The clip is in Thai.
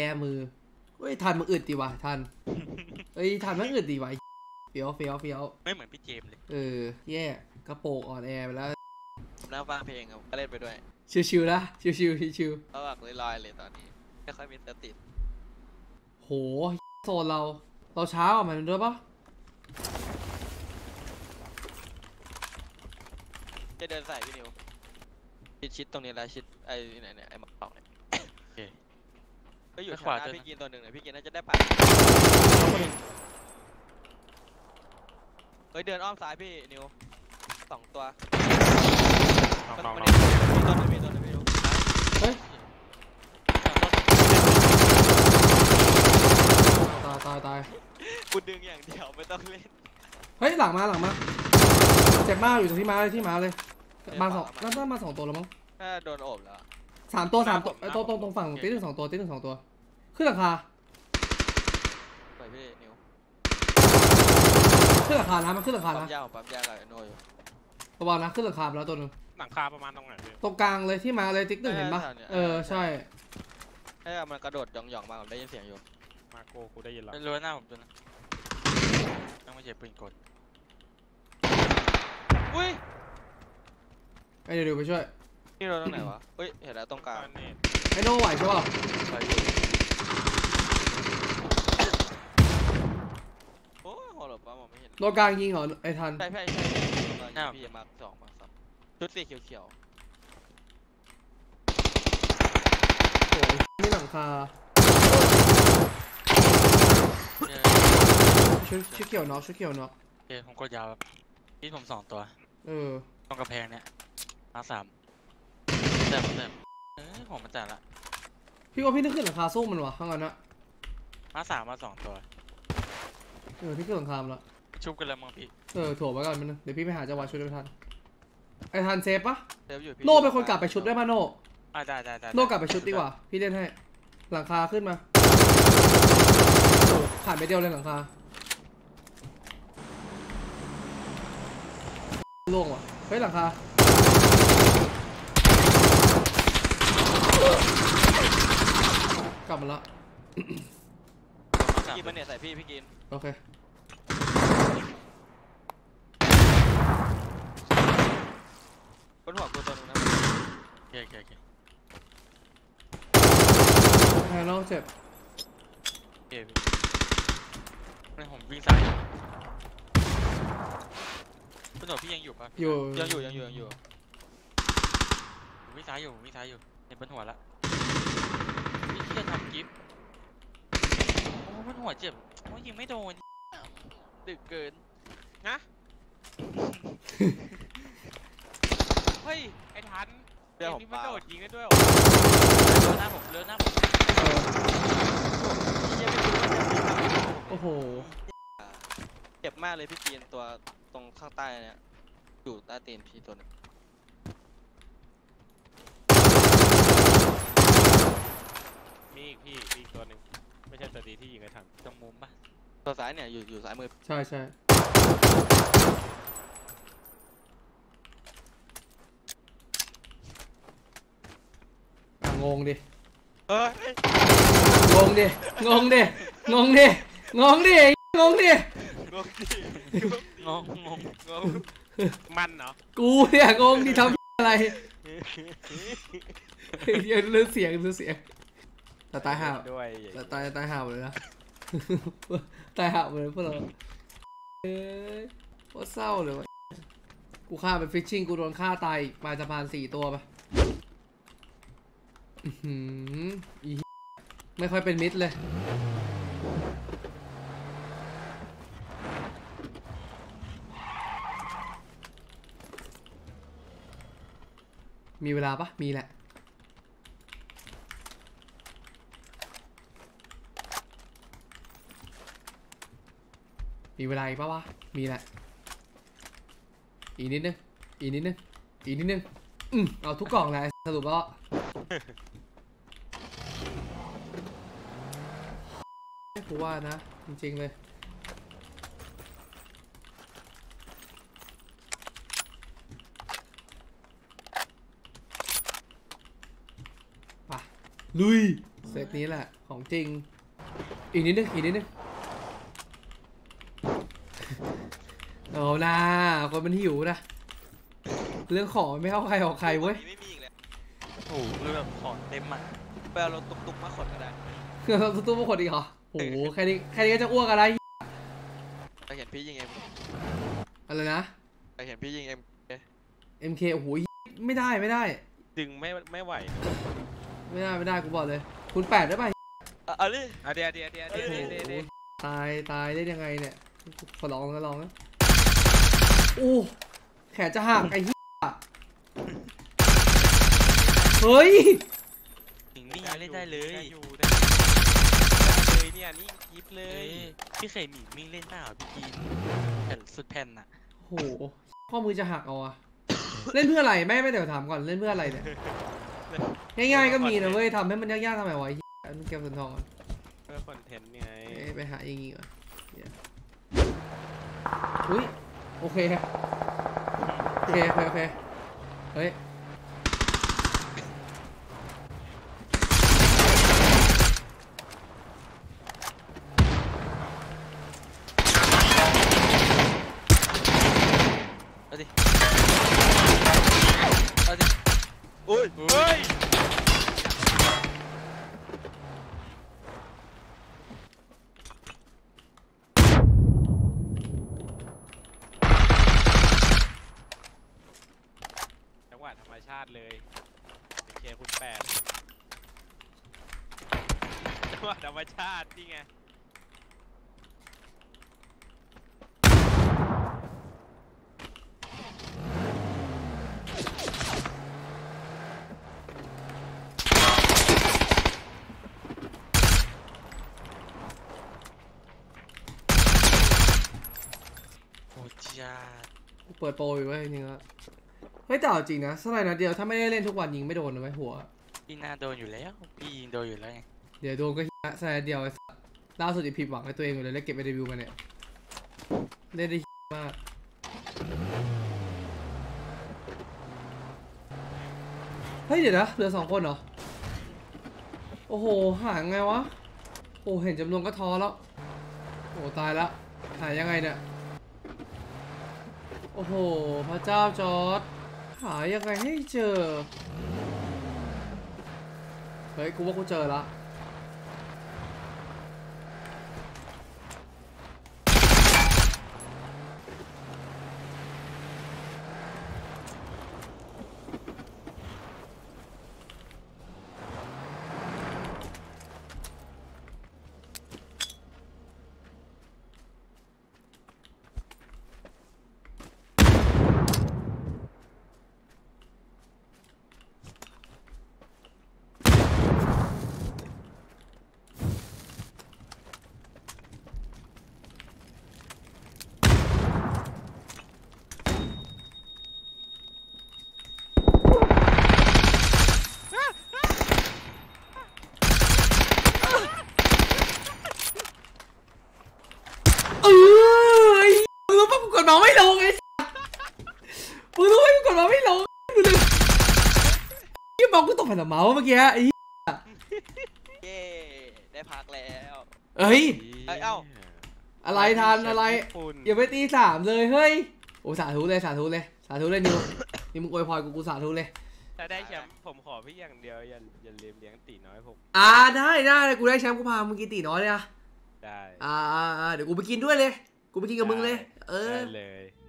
มือเฮ้ยทันมันอึดดีวะทันเฮ้ยทันมันอึดดีวะเฟี้ยวไม่เหมือนพี่เจมเลยแย่กระโปรงอ่อนแอไปแล้วผมนั่งฟังเพลงครับก็เล่นไปด้วยชิวๆนะชิวเขาแบบลอยๆเลยตอนนี้ไม่ค่อยมีสติโหโซนเราช้าออกมาด้วยปะจะเดินใส่พี่นิวชิดตรงนี้แล้วชิดไอ้ไหนไอ้หมอกเนี่ยก็อยู่ขวาพี่กินตัวหนึ่งเนี่ยพี่กินน่าจะได้ปัดเฮ้ยเดินอ้อมซ้ายพี่นิว2 ตัวมีตัวนึงพี่นิวเฮ้ยตายกูดึงอย่างเดียวไม่ต้องเล่นเฮ้ยหลังมาเจ็บมากอยู่ตรงที่มาเลยมาน่ามา2 ตัวแล้วมั้งถ้าโดนโอบแล้ว 3 ตัวตรงฝั่งตีหนึ่ง2 ตัวขึ้นราคาไปพี่นิวขึ้นราคานะมันขึ้นราคานะปั๊มยาวกับโนอยู่ระวังนะขึ้นราคาแล้วตัวนึงหลังคาประมาณตรงไหนตรงกลางเลยที่มาเลยติ๊กตึ้งเห็นปะใช่ให้มันกระโดดหย่องมาผมได้ยินเสียงอยู่มาโกกูได้ยินแล้วรู้หน้าผมตัวนะต้องไม่ใช่ปืนกลอุ้ยไอเดี๋ยวไปช่วยนี่เราตรงไหนวะเฮ้ยเห็นแล้วตรงกลางไอโน่ไหวใช่ป่ะโอ้โหหลบปั๊มผมไม่เห็นโดนกลางยิงเหรอไอทันใช่พี่มา2ชุดสีเขียวโอ้นี่หลังคาชุดเขียวน็อกโอเคผมกดยาวที่ผม2 ตัวตรงกระแพงเนี่ยมา3แต่ผมมันจ่ายละพี่ว่าพี่นึกขึ้นหลังคาสู้มันวะข้างนั้นนะมา2 ตัวพี่ขึ้นหลังคาแล้วชุบกันแล้วมั้งพี่ถั่วไว้ก่อนมันเดี๋ยวพี่ไปหาจังหวะชุดได้ทันไอทันเซฟปะเซฟอยู่โน่เป็นคนกลับไปชุดได้ป่ะโน่ได้โน่กลับไปชุดดีกว่าพี่เล่นให้หลังคาขึ้นมาขาดไปเดียวเลยหลังคาล่วงว่ะเฮ้ยหลังคากลับมาแล้วกินมันเนี่ยใส่พี่กินโอเคบนหัวกูตัวนึงนะโอเคแพ้แล้วเจ็บนี่ผมวิ่งซ้ายบนหัวพี่ยังอยู่ปะอยู่วิ่งซ้ายอยู่เห็นบนหัวละพี่จะทำกิฟต์โอ้บนหัวเจ็บโอ้ยิงไม่โดนดึกเกินนะเฮ้ยไอ้ทันเดี๋ยวนี่มันโดดยิงได้ด้วยเลือหน้าผมโอ้โหเจ็บมากเลยพี่กินตัวตรงข้างใต้เนี่ยอยู่ใต้ตีนพี่ตัวนึงมีอีกตัวหนึ่งไม่ใช่ตัวดีที่ยิงไอ้ทันตรงมุมปะตัวซ้ายเนี่ยอยู่ซ้ายมือใช่งงดิมันเหรอกูเนี่ยงงดิทำอะไรเลือเสียงแต่ตายห่าวด้วยตายห่าวเลยนะตายห่าวเลยพวกเราโคตรเศร้าเลยวะกูฆ่าไปฟิชชิ่งกูโดนฆ่าตายปลาสะพาน4 ตัวปะไม่ค่อยเป็นมิตรเลยมีเวลาปะมีแหละมีเวลาอีกปะวะมีแหละอีกนิดนึงเอาทุกกล่องเลยสรุปแล้วกูว่านะจริงๆเลยป่ะลุยซตนี้แหละของจริงอีกนิดนึงเอานะคนมันหิวนะเรื่องของไม่เข้าใครออกใครเว้ยไม่มีอีกแล้วโอ้โหคือแบบของเต็มอ่ะไปเอารถตุ๊กๆมาขนก็ได้เราตู้มาคนอีกเหรอโอ้โหแค่นี้ก็จะอ้วกอะไรไปเห็นพี่ยิงเอ็มอะไรนะไปเห็นพี่ยิงเอ็ม MK โอ้โหไม่ได้ดึงไม่ไหวไม่ได้กูบอกเลยคุณ8ได้ป่ะเอาดิเดี๋ยวตายได้ยังไงเนี่ยขอลองนะโอ้แขนจะหักไอ้เหี้ยเฮ้ยหนิงนี่ยังเล่นได้เลยอยู่เลยเนี่ยนี่ยิบเลเอ้ยยพี่เคยหนิงมิ่งเล่นได้เหรอพี่กินแผ่นสุดแผ่นอ่ะโอ้โหข้อมือจะหักเอาอะเล่นเพื่ออะไรไม่เดี๋ยวถามก่อนเล่นเพื่ออะไรเนี่ยง่ายๆก็มีนะเว้ยทำให้มันยากๆทำไมวะไอ้เหี้ยเก็บส่วนทองก่อนเพื่อคอนเทนต์ไงไปหาอย่างงี้ก่อนอุ้ยโอเคเฮ้ยอุ้ยเฮ้ยจังหวะธรรมชาติเลยเคคุณ8จังหวะธรรมชาตินี่ไงโอ้จ้าเปิดโปรอยู่เว้ยจริงๆแล้วเฮ้ยแต่เอาจริงนะสไลด์นัดเดียวถ้าไม่ได้เล่นทุกวันยิงไม่โดนนะเว้ยหัวพี่น่าโดนอยู่แล้วพี่ยิงโดนอยู่แล้วไงเดี๋ยวโดนก็เหี้ยสไลด์เดียวไอ้สัสล่าสุดอีผิดหวังในตัวเองอยู่เลยแล้วเก็บไปรีวิวมาเนี่ยเล่นได้มากเฮ้ยเดี๋ยวนะเหลือ2 คนเหรอโอ้โหหาไงวะโอ้เห็นจำนวนก็ท้อแล้วโอ้ตายแล้วหายังไงเนี่ยโอ้โหพระเจ้าจอร์ดหายังไงให้เจอเฮ้ยกูว่ากูเจอละมึงรู้ป่ะกูกดมาไม่ลงไอ้มึงรู้ไหมกูกดมาไม่ลงดูดิยี่บอกกูตกแผ่นเมาส์เมื่อกี้ไอ้เย้ได้พักแล้วเอ้ยเอ้าอะไรทันอะไรอย่าไปตี3เลยเฮ้ยโอ้สาธุเลยนิวนี่มึงอวยพรกูสาธุเลยถ้าได้แชมป์ผมขอพี่อย่างเดียวอย่าลืมเลี้ยงตีน้อยผมได้กูได้แชมป์กูพามึงกินตีน้อยเลยอะได้เดี๋ยวกูไปกินด้วยเลยกูไปกินกับมึงเลยได้เลย